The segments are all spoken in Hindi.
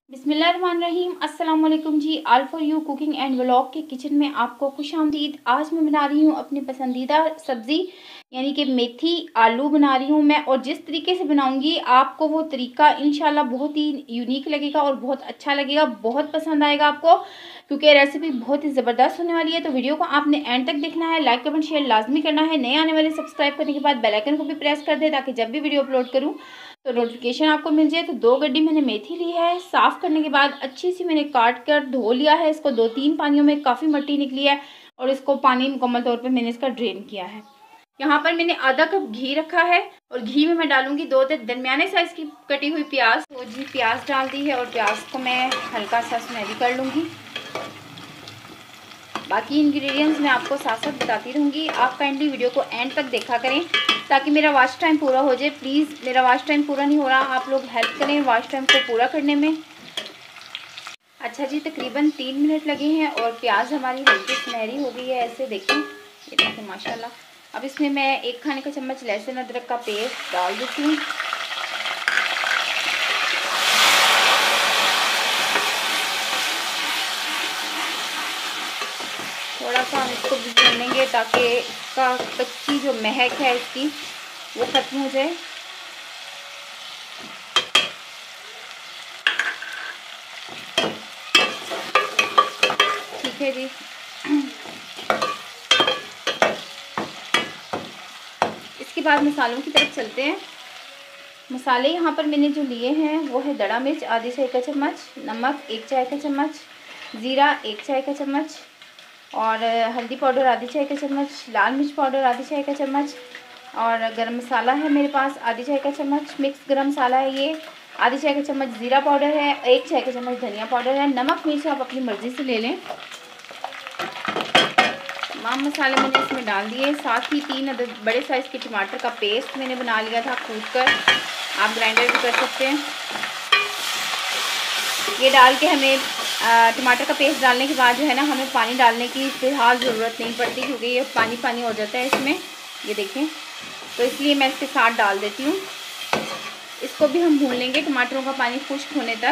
बिस्मिल्लाहिर्रहमानिर्रहीम। अस्सलाम वालेकुम जी। All for you cooking and vlog के किचन में आपको खुशामदीद। आज मैं बना रही हूँ अपनी पसंदीदा सब्ज़ी यानी कि मेथी आलू बना रही हूँ मैं। और जिस तरीके से बनाऊँगी आपको वो तरीका इंशाल्लाह बहुत ही यूनिक लगेगा और बहुत अच्छा लगेगा, बहुत पसंद आएगा आपको, क्योंकि रेसिपी बहुत ही ज़बरदस्त होने वाली है। तो वीडियो को आपने एंड तक देखना है, लाइक कमेंट शेयर लाजमी करना है। नए आने वाले सब्सक्राइब करने के बाद बेल आइकन को भी प्रेस कर दे ताकि जब भी वीडियो अपलोड करूँ तो नोटिफिकेशन आपको मिल जाए। तो 2 गड्डी मैंने मेथी ली है। साफ़ करने के बाद अच्छी सी मैंने काट कर धो लिया है इसको। 2-3 पानियों में काफ़ी मिट्टी निकली है और इसको पानी मुकम्मल तौर पे मैंने इसका ड्रेन किया है। यहाँ पर मैंने आधा कप घी रखा है और घी में मैं डालूंगी 2 दरमियाने साइज़ की कटी हुई प्याज। तो जी प्याज डाल दी है और प्याज को मैं हल्का सा सुनहरी कर लूँगी। बाकी इंग्रेडिएंट्स मैं आपको साथ साथ बताती रहूँगी। आप काइंडली वीडियो को एंड तक देखा करें ताकि मेरा वॉच टाइम पूरा हो जाए। प्लीज़ मेरा वॉच टाइम पूरा नहीं हो रहा, आप लोग हेल्प करें वॉच टाइम को पूरा करने में। अच्छा जी, तकरीबन 3 मिनट लगे हैं और प्याज हमारी हल्की सुनहरी हो गई है। ऐसे देखें, ये देखें माशाल्लाह। अब इसमें मैं 1 खाने का चम्मच लहसुन अदरक का पेस्ट डाल देती हूँ। थोड़ा सा हम इसको भी भूनेंगे ताकि इसका कच्ची जो महक है इसकी वो ख़त्म हो जाए। ठीक है जी। इसके बाद मसालों की तरफ चलते हैं। मसाले यहाँ पर मैंने जो लिए हैं वो है दड़ा मिर्च आधी चाय का चम्मच, नमक 1 चाय का चम्मच, ज़ीरा 1 चाय का चम्मच और हल्दी पाउडर आधी चाय का चम्मच, लाल मिर्च पाउडर आधी चाय का चम्मच और गरम मसाला है मेरे पास आधी चाय का चम्मच। मिक्स गरम मसाला है ये। आधी चाय का चम्मच ज़ीरा पाउडर है, 1 चाय का चम्मच धनिया पाउडर है। नमक मिर्च आप अपनी मर्ज़ी से ले लें। तमाम मसाले मैंने इसमें डाल दिए। साथ ही 3 अदद बड़े साइज़ के टमाटर का पेस्ट मैंने बना लिया था कूट कर, आप ग्राइंडर भी कर सकते हैं। ये डाल के हमें टमाटर का पेस्ट डालने के बाद जो है ना हमें पानी डालने की फ़िलहाल ज़रूरत नहीं पड़ती क्योंकि ये पानी पानी हो जाता है इसमें, ये देखें। तो इसलिए मैं इसके साथ डाल देती हूँ। इसको भी हम भून लेंगे टमाटरों का पानी खुश्क होने तक।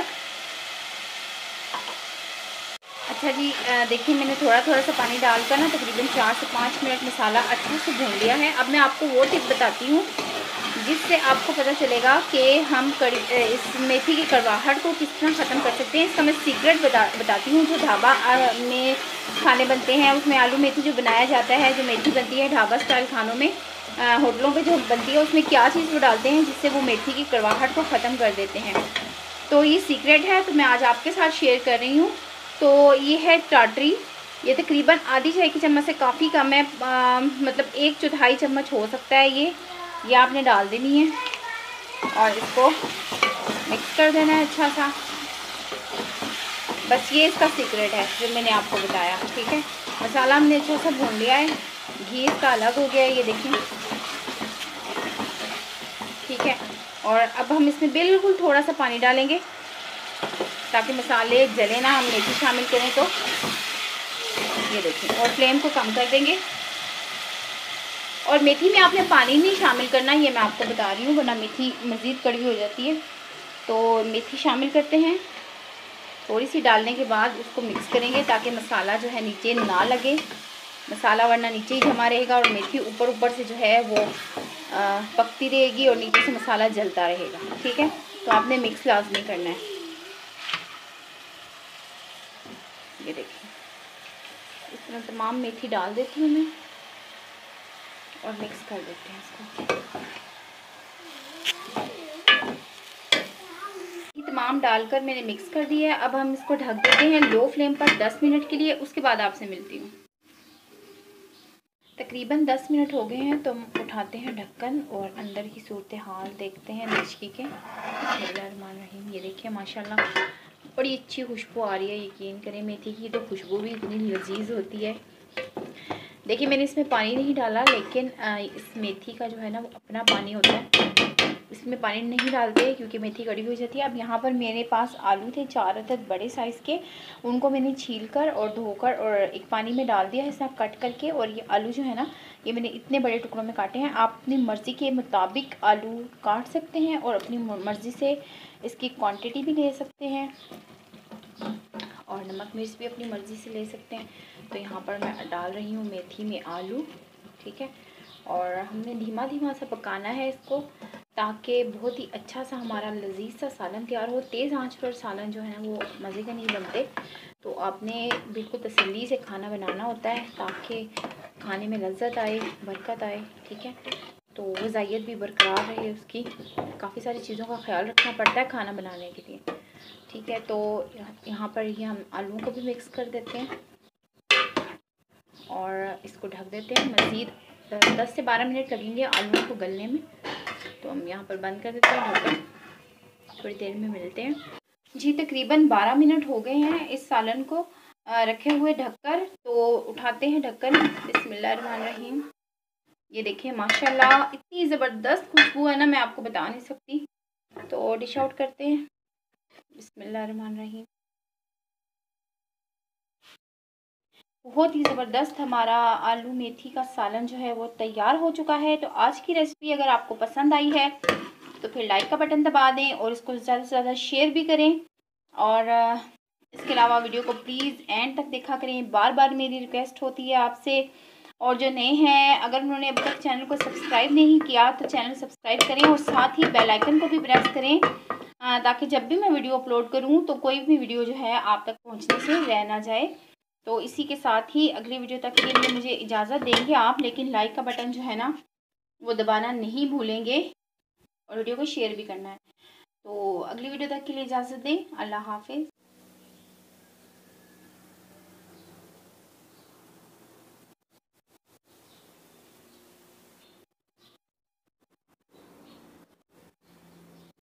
अच्छा जी, देखिए मैंने थोड़ा थोड़ा सा पानी डालकर ना तकरीबन 4 से 5 मिनट मसाला अच्छे से भून लिया है। अब मैं आपको वो टिप बताती हूँ जिससे आपको पता चलेगा कि हम इस मेथी की कड़वाहट को किस तरह ख़त्म कर सकते हैं। इसका मैं सीक्रेट बताती हूँ। जो ढाबा में खाने बनते हैं उसमें आलू मेथी जो बनाया जाता है, जो मेथी बनती है ढाबा स्टाइल खानों में, होटलों पे जो बनती है, उसमें क्या चीज़ वो डालते हैं जिससे वो मेथी की कड़वाहट को ख़त्म कर देते हैं। तो ये सीक्रेट है, तो मैं आज आपके साथ शेयर कर रही हूँ। तो ये है टाटरी। ये तकरीबन आधी चाय की चम्मच से काफ़ी कम है, मतलब 1/4 चम्मच हो सकता है ये आपने डाल देनी है और इसको मिक्स कर देना है अच्छा सा। बस ये इसका सीक्रेट है जो मैंने आपको बताया। ठीक है, मसाला हमने अच्छा सा भून लिया है, घी इसका अलग हो गया है, ये देखें। ठीक है, और अब हम इसमें बिल्कुल थोड़ा सा पानी डालेंगे ताकि मसाले जले ना, हम मेथी शामिल करें तो। ये देखें, और फ्लेम को कम कर देंगे। और मेथी में आपने पानी नहीं शामिल करना, ये मैं आपको बता रही हूँ, वरना मेथी मज़ीद कड़वी हो जाती है। तो मेथी शामिल करते हैं, थोड़ी सी डालने के बाद उसको मिक्स करेंगे ताकि मसाला जो है नीचे ना लगे। मसाला वरना नीचे ही जमा रहेगा और मेथी ऊपर ऊपर से जो है वो पकती रहेगी और नीचे से मसाला जलता रहेगा। ठीक है, तो आपने मिक्स लाजमी करना है। ये देखिए, इस तरह तमाम मेथी डाल देती हूँ मैं और मिक्स कर देते हैं इसको। तमाम डालकर मैंने मिक्स कर दिया है। अब हम इसको ढक देते हैं लो फ्लेम पर 10 मिनट के लिए। उसके बाद आपसे मिलती हूँ। तकरीबन 10 मिनट हो गए हैं तो हम उठाते हैं ढक्कन और अंदर की सूरत हाल देखते हैं मिर्ची के। बिस्मिल्लाहिर्रहमानिर्रहीम। ये देखिए माशाल्लाह बड़ी अच्छी खुशबू आ रही है। यकीन करें मेथी की तो खुशबू भी इतनी लजीज होती है। देखिए मैंने इसमें पानी नहीं डाला, लेकिन इस मेथी का जो है ना वो अपना पानी होता है, इसमें पानी नहीं डालते क्योंकि मेथी कड़ी हो जाती है। अब यहाँ पर मेरे पास आलू थे 4 अदद बड़े साइज़ के, उनको मैंने छीलकर और धोकर और एक पानी में डाल दिया है सब कट करके। और ये आलू जो है ना ये मैंने इतने बड़े टुकड़ों में काटे हैं। आप अपनी मर्ज़ी के मुताबिक आलू काट सकते हैं और अपनी मर्ज़ी से इसकी क्वांटिटी भी ले सकते हैं और नमक मिर्च भी अपनी मर्ज़ी से ले सकते हैं। तो यहाँ पर मैं डाल रही हूँ मेथी में आलू, ठीक है। और हमने धीमा धीमा सा पकाना है इसको, ताकि बहुत ही अच्छा सा हमारा लजीज सा सालन तैयार हो। तेज़ आंच पर सालन जो है ना वो मज़े के नहीं बनते। तो आपने बिल्कुल तसल्ली से खाना बनाना होता है ताकि खाने में लज्जत आए, बरकत आए, ठीक है। तो ग़िज़ाइयत भी बरकरार रहे उसकी। काफ़ी सारी चीज़ों का ख्याल रखना पड़ता है खाना बनाने के लिए, ठीक है। तो यहाँ पर ये हम आलू को भी मिक्स कर देते हैं और इसको ढक देते हैं। मज़ीद 10 से 12 मिनट लगेंगे आलू को गलने में। तो हम यहाँ पर बंद कर देते हैं ढक्कन, थोड़ी देर में मिलते हैं। जी तकरीबन 12 मिनट हो गए हैं इस सालन को रखे हुए ढककर। तो उठाते हैं ढक्कन, बिस्मिल्लाहिर्रहमानिर्रहीम। ये देखिए माशाल्लाह इतनी ज़बरदस्त खुशबू है ना, मैं आपको बता नहीं सकती। तो डिश आउट करते हैं, बिस्मिल्लाहिर्रहमानिर्रहीम। बहुत ही ज़बरदस्त हमारा आलू मेथी का सालन जो है वो तैयार हो चुका है। तो आज की रेसिपी अगर आपको पसंद आई है तो फिर लाइक का बटन दबा दें और इसको ज़्यादा से ज़्यादा शेयर भी करें। और इसके अलावा वीडियो को प्लीज़ एंड तक देखा करें, बार बार मेरी रिक्वेस्ट होती है आपसे। और जो नए हैं, अगर उन्होंने अभी तक चैनल को सब्सक्राइब नहीं किया तो चैनल सब्सक्राइब करें और साथ ही बेल आइकन को भी प्रेस करें, ताकि जब भी मैं वीडियो अपलोड करूं तो कोई भी वीडियो जो है आप तक पहुंचने से रह ना जाए। तो इसी के साथ ही अगली वीडियो तक के लिए मुझे इजाज़त देंगे आप, लेकिन लाइक का बटन जो है ना वो दबाना नहीं भूलेंगे और वीडियो को शेयर भी करना है। तो अगली वीडियो तक के लिए इजाज़त दें। अल्लाह हाफिज़।